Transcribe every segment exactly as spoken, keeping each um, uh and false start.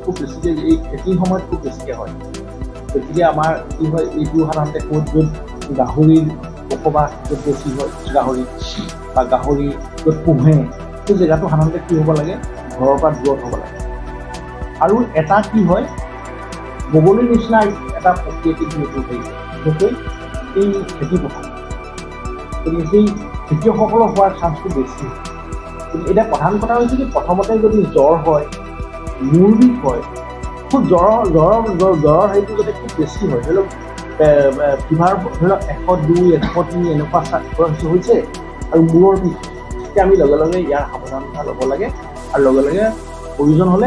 খুব বেছিকৈ এই খেতিৰ সময়ত খুব বেছিকৈ হয় গতিকে আমাৰ কি হয় এইটো সাধাৰণতে ক'ত য'ত গাহৰিৰ বসবাস য'ত বেছি হয় গাহৰি বা গাহৰি য'ত পোহে সেই জেগাটো সাধাৰণতে কি হ'ব লাগে ঘৰৰ পৰা দূৰত হ'ব লাগে আৰু এটা কি হয় বগলীৰ নিচিনা এটা প্ৰক্ৰিয়া কিন্তু এইটো হৈছে বিশেষকৈ এই খেতি পথাৰ গতিকে সেই খেতিয়কসকলৰ হোৱাৰ চান্সটো বেছি কিন্তু এতিয়া প্ৰধান কথা হৈছে কি প্ৰথমতে যদি জ্বৰ হয় মূৰ বিষ হয় খুব জ্বৰৰ জ্বৰৰ জ্বৰৰ হেৰিটো যাতে খুব বেছি হয় ধৰি লওক ফিভাৰ ধৰি লওক এশ দুই এশ তিনি এনেকুৱা হৈছে আৰু মূৰৰ বিষ তেতিয়া আমি লগে লগে ইয়াৰ সাৱধানতা ল'ব লাগে আৰু লগে লগে প্ৰয়োজন হ'লে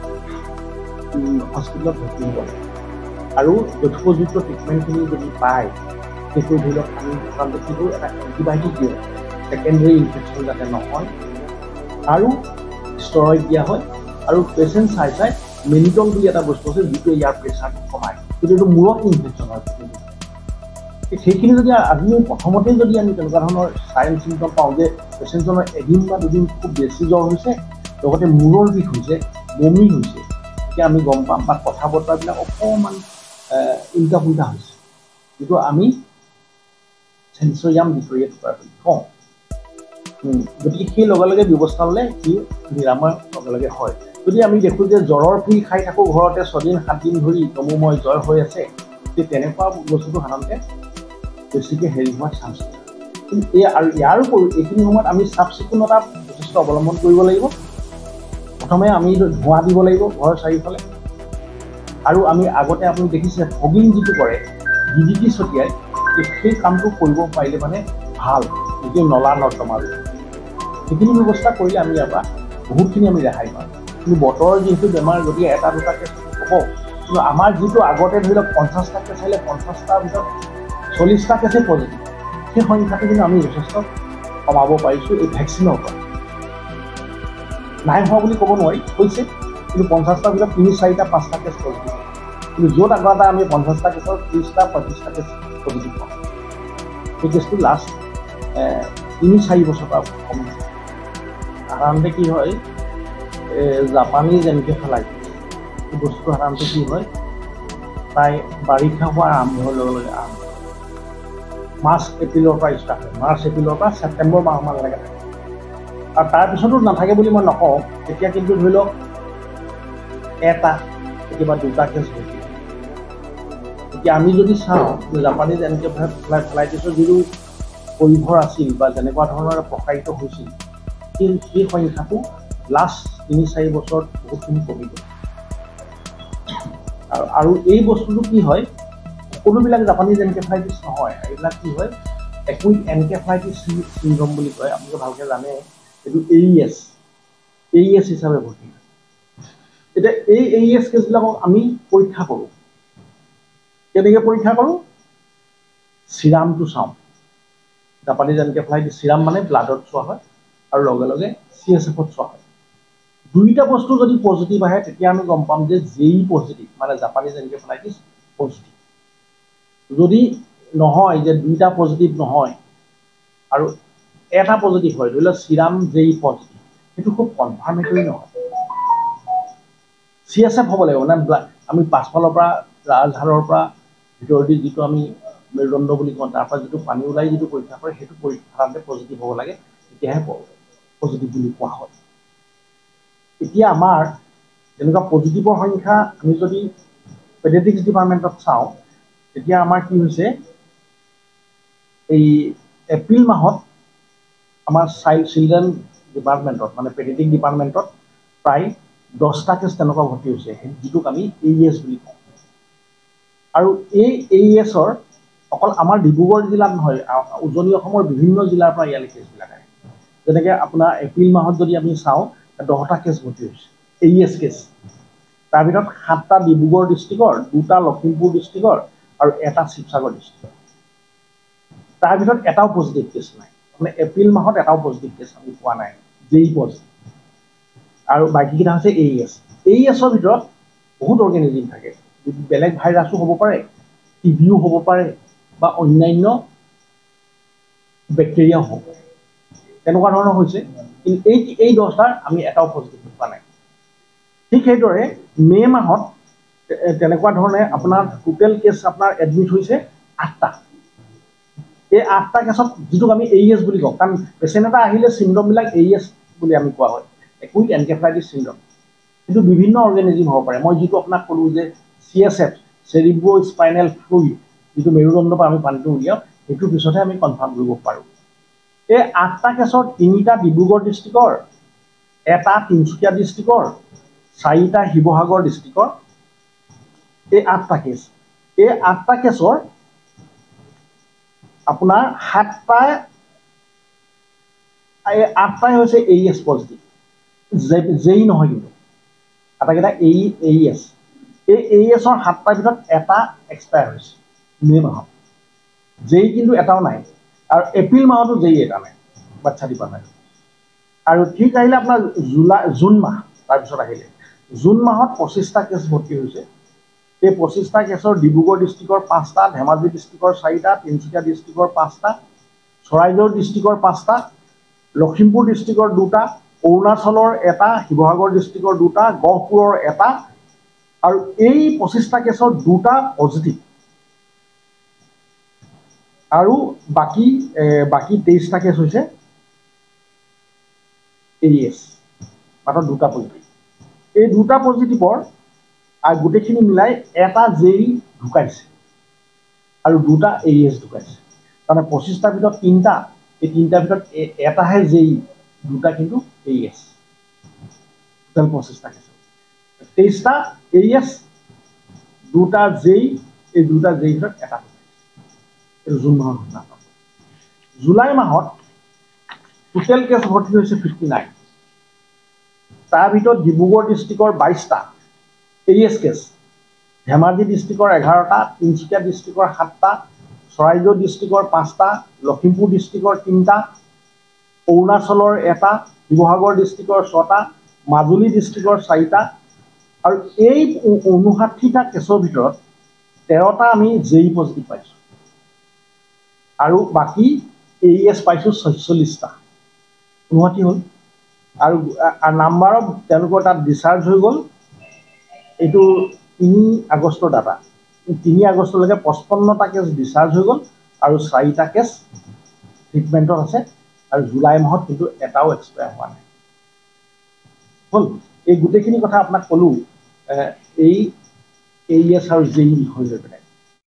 হস্পিটেলত ভৰ্তি হ'ব লাগে আৰু যথোপযুক্ত ট্ৰিটমেণ্টখিনি যদি পায় সেইটো ধৰি লওক আমি সাধাৰণতে কি কৰোঁ এটা এণ্টিবায়'টিক দিওঁ ছেকেণ্ডেৰী ইনফেকশ্যন যাতে নহয় আৰু ষ্টেৰইড দিয়া হয় আৰু পেচেণ্ট চাই চাই মেনিটল বুলি এটা বস্তু আছে যিটোৱে ইয়াৰ প্ৰেছাৰটো কমায় কিন্তু এইটো মূৰত ইনফেকশ্যন হয় সেইখিনি যদি আমি প্ৰথমতেই যদি আমি তেনেকুৱা ধৰণৰ চাইন চিমটম পাওঁ যে পেচেণ্টজনৰ এদিন বা দুদিন খুব বেছি জ্বৰ হৈছে লগতে মূৰৰ বিষ হৈছে বমি হৈছে তেতিয়া আমি গম পাম বা কথা বতৰাবিলাক অকণমান উল্টা পুল্টা হৈছে যিটো আমি চেঞ্চৰিয়াম ডিফৰিয়েট কৰা বুলি কওঁ গতিকে সেই লগে লগে ব্যৱস্থা ল'লে সি নিৰাময় লগে লগে হয় যদি আমি দেখোঁ যে জ্বৰৰ পিল খাই থাকোঁ ঘৰতে ছদিন সাতদিন ধৰি তমুময় জ্বৰ হৈ আছে তেতিয়া তেনেকুৱা বস্তুটো সাধাৰণতে বেছিকৈ হেৰি হোৱাৰ চান্স আছে কিন্তু এই আৰু ইয়াৰ উপৰিও এইখিনি সময়ত আমি চাফ চিকুণতা যথেষ্ট অৱলম্বন কৰিব লাগিব প্ৰথমে আমি ধোঁৱা দিব লাগিব ঘৰৰ চাৰিওফালে আৰু আমি আগতে আপুনি দেখিছে ফগিং যিটো কৰে ডি ডি টি ছটিয়াই সেই কামটো কৰিব পাৰিলে মানে ভাল যিটো নলা নৰ্দমা সেইখিনি ব্যৱস্থা কৰিলে আমি ইয়াৰ পৰা বহুতখিনি আমি ৰেহাই পাওঁ কিন্তু বতৰৰ যিহেতু বেমাৰ গতিকে এটা দুটা কেছ হ'ব কিন্তু আমাৰ যিটো আগতে ধৰি লওক পঞ্চাছটা কেছ আহিলে পঞ্চাছটাৰ ভিতৰত চল্লিছটা কেছে পজিটিভ সেই সংখ্যাটো কিন্তু আমি যথেষ্ট কমাব পাৰিছোঁ এই ভেকচিনৰ পৰা নাই হোৱা বুলি ক'ব নোৱাৰি হৈছে কিন্তু পঞ্চাছটাৰ ভিতৰত তিনি চাৰিটা পাঁচটা কেছ পজিটিভ কিন্তু য'ত আগতে আমি পঞ্চাছটা কেছৰ ত্ৰিছটা পঁয়ত্ৰিছটা কেছ পজিটিভ পাওঁ সেই কেছটো লাষ্ট তিনি চাৰি বছৰৰ পৰা কমিছে সাধাৰণতে কি হয় জাপানীজ এনকেফেলাইটিছ এই বস্তুটো সাধাৰণতে কি হয় প্ৰায় বাৰিষা হোৱাৰ আৰম্ভ হোৱাৰ লগে লগে আৰম্ভ মাৰ্চ এপ্ৰিলৰ পৰা ষ্টাৰ্ট হয় মাৰ্চ এপ্ৰিলৰ পৰা ছেপ্টেম্বৰ মাহমানলৈকে থাকে আৰু তাৰপিছতো নাথাকে বুলি মই নকওঁ তেতিয়া কিন্তু ধৰি লওক এটা কেতিয়াবা দুটা কেছ হৈছে এতিয়া আমি যদি চাওঁ জাপানীজ এনকেফেলাইটিছৰ যিটো পৰিভৰ আছিল বা যেনেকুৱা ধৰণৰ প্ৰসাৰিত হৈছিল সেই সেই সংখ্যাটো লাষ্ট তিনি চাৰি বছৰত বহুতখিনি কমি গ'ল আৰু আৰু এই বস্তুটো কি হয় সকলোবিলাক জাপানীজ এনকেফেলাইটিছ নহয় এইবিলাক কি হয় একুইট এনকেফেলাইটিছ চিণ্ড্ৰম বুলি কয় আপোনালোকে ভালকৈ জানে এইটো এ ই এছ এ ই এছ হিচাপে ভৰ্তি এতিয়া এই এ ই এছ কেছবিলাকক আমি পৰীক্ষা কৰোঁ কেনেকৈ পৰীক্ষা কৰোঁ চিৰামটো চাওঁ জাপানীজ এনকেফেলাইটিছ চিৰাম মানে ব্লাডত চোৱা হয় আৰু লগে লগে চি এছ এফত চোৱা হয় দুইটা বস্তু যদি পজিটিভ আহে তেতিয়া আমি গম পাম যে জেই পজিটিভ মানে জাপানীজ এনকেফেলাইটিছ পজিটিভ যদি নহয় যে দুইটা পজিটিভ নহয় আৰু এটা পজিটিভ হয় ধৰি লওক চিৰাম জেই পজিটিভ সেইটো খুব কনফাৰ্মেটৰী নহয় চি এছ এফ হ'ব লাগিব মানে আমি পাছফালৰ পৰা ৰাজহাড়ৰ পৰা ভিতৰেদি যিটো আমি মেৰুদণ্ড বুলি কওঁ তাৰ পৰা যিটো পানী ওলাই যিটো পৰীক্ষা কৰে সেইটো পৰীক্ষাতে পজিটিভ হ'ব লাগে তেতিয়াহে পজিটিভ বুলি কোৱা হয় এতিয়া আমাৰ তেনেকুৱা পজিটিভৰ সংখ্যা আমি যদি পেডিয়াট্ৰিক্স ডিপাৰ্টমেণ্টত চাওঁ তেতিয়া আমাৰ কি হৈছে এই এপ্ৰিল মাহত আমাৰ চাইল্ড চিলড্ৰেন ডিপাৰ্টমেণ্টত মানে পেডিয়াট্ৰিক ডিপাৰ্টমেণ্টত প্ৰায় দহটা কেছ তেনেকুৱা ভৰ্তি হৈছে যিটোক আমি এ ই এছ বুলি কওঁ আৰু এই এ ই এছৰ অকল আমাৰ ডিব্ৰুগড় জিলাত নহয় উজনি অসমৰ বিভিন্ন জিলাৰ পৰা ইয়ালৈ কেছবিলাক আহে যেনেকৈ আপোনাৰ এপ্ৰিল মাহত যদি আমি চাওঁ দহটা কেছ ভৰ্তি হৈছে এ ই এছ কেছ তাৰ ভিতৰত সাতটা ডিব্ৰুগড় ডিষ্ট্ৰিক্টৰ দুটা লখিমপুৰ ডিষ্ট্ৰিক্টৰ আৰু এটা শিৱসাগৰ ডিষ্ট্ৰিক্টৰ তাৰ ভিতৰত এটাও পজিটিভ কেছ নাই মানে এপ্ৰিল মাহত এটাও পজিটিভ কেছ আমি পোৱা নাই জেই পজিটিভ আৰু বাকীকেইটা হৈছে এ ই এছ এ ই এছৰ ভিতৰত বহুত অৰ্গেনিজিম থাকে বেলেগ ভাইৰাছো হ'ব পাৰে টিভিও হ'ব পাৰে বা অন্যান্য বেক্টেৰিয়াও হ'ব পাৰে তেনেকুৱা ধৰণৰ হৈছে কিন্তু এই এই দহটাৰ আমি এটাও পজিটিভ পোৱা নাই ঠিক সেইদৰে মে মাহত তেনেকুৱা ধৰণে আপোনাৰ টোটেল কেছ আপোনাৰ এডমিট হৈছে আঠটা। এই আঠটা কেছত যিটোক আমি এ ই এছ বুলি কওঁ, কাৰণ পেচেণ্ট এটা আহিলে চিণ্ড্ৰমবিলাক এ ই এছ বুলি আমি কোৱা হয়, একুইট এনকেফেলাইটিছ চিণ্ড্ৰম। কিন্তু বিভিন্ন অৰ্গেনিজিম হ'ব পাৰে। মই যিটো আপোনাক ক'লোঁ যে C S F, cerebro spinal fluid, যিটো মেৰুদণ্ডৰ পৰা আমি পানীটো উলিয়াওঁ, সেইটো পিছতহে আমি কনফাৰ্ম কৰিব পাৰোঁ। এই আঠটা কেছৰ তিনিটা ডিব্ৰুগড় ডিষ্ট্ৰিক্টৰ, এটা তিনিচুকীয়া ডিষ্ট্ৰিক্টৰ, চাৰিটা শিৱসাগৰ ডিষ্ট্ৰিক্টৰ। এই আঠটা কেছ, এই আঠটা কেছৰ আপোনাৰ সাতটাই এই আঠটাই হৈছে এ ই এছ পজিটিভ, জেই নহয় কিন্তু আটাইকেইটা এ ই এছ। এই এ ই এছৰ সাতটাৰ ভিতৰত এটা এক্সপায়াৰ হৈছে মে মাহত, জেই কিন্তু এটাও নাই। আৰু এপ্ৰিল মাহতো জেই এটা নাই, বাচ্চা দিবা নাই। আৰু ঠিক আহিলে আপোনাৰ জুলাই জুন মাহ, তাৰপিছত আহিলে জুন মাহত পঁচিছটা কেছ ভৰ্তি হৈছে। এই পঁচিছটা কেছৰ ডিব্ৰুগড় ডিষ্ট্ৰিক্টৰ পাঁচটা, ধেমাজি ডিষ্ট্ৰিক্টৰ চাৰিটা, তিনিচুকীয়া ডিষ্ট্ৰিক্টৰ পাঁচটা, চৰাইদেউ ডিষ্ট্ৰিক্টৰ পাঁচটা, লখিমপুৰ ডিষ্ট্ৰিক্টৰ দুটা, অৰুণাচলৰ এটা, শিৱসাগৰ ডিষ্ট্ৰিক্টৰ দুটা, গহপুৰৰ এটা। আৰু এই পঁচিছটা কেছৰ দুটা পজিটিভ। আৰু বাকী বাকী তেইছটা কেছ হৈছে এ ই এছ, মাত্ৰ দুটা পজিটিভ। এই দুটা পজিটিভৰ আৰু গোটেইখিনি মিলাই এটা জেই ঢুকাইছে আৰু দুটা এ ই এছ ঢুকাইছে। তাৰমানে পঁচিছটাৰ ভিতৰত তিনিটা, এই তিনিটাৰ ভিতৰত এটাহে জেই, দুটা কিন্তু এ ই এছ। টোটেল পঁচিছটা কেছ, তেইছটা এ ই এছ, দুটা জেই, এই দুটা জেইৰ ভিতৰত এটা ঢুকাইছে। এইটো জুন মাহৰ ঘটনা। জুলাই মাহত টোটেল কেছ ভৰ্তি হৈছে ফিফটি নাইন। তাৰ ভিতৰত ডিব্ৰুগড় ডিষ্ট্ৰিক্টৰ বাইছটা A E S cases, Dhemaji ডিষ্ট্ৰিক্টৰ এঘাৰটা, তিনিচুকীয়া ডিষ্ট্ৰিক্টৰ সাতটা, চৰাইদেউ ডিষ্ট্ৰিক্টৰ পাঁচটা, লখিমপুৰ ডিষ্ট্ৰিক্টৰ তিনিটা, অৰুণাচলৰ এটা, শিৱসাগৰ ডিষ্ট্ৰিক্টৰ ছটা, মাজুলী ডিষ্ট্ৰিক্টৰ চাৰিটা। আৰু এই ঊনষাঠিটা কেছৰ ভিতৰত তেৰটা আমি জেই পজিটিভ পাইছোঁ আৰু বাকী এ ই এছ পাইছোঁ ছয়চল্লিছটা। ঊনষাঠি হ'ল। আৰু নাম্বাৰ অফ তেওঁলোকৰ তাত ডিচাৰ্জ হৈ গ'ল, এইটো তিনি আগষ্টৰ ডাটা। তিনি আগষ্টলৈকে পঁচপন্নটা কেছ ডিচাৰ্জ হৈ গ'ল আৰু চাৰিটা কেছ ট্ৰিটমেণ্টত আছে। আৰু জুলাই মাহত কিন্তু এটাও এক্সপায়াৰ হোৱা নাই। হ'ল, এই গোটেইখিনি কথা আপোনাক ক'লোঁ এই এ ই এছ আৰু জেই বিষয় লৈ পেলাই।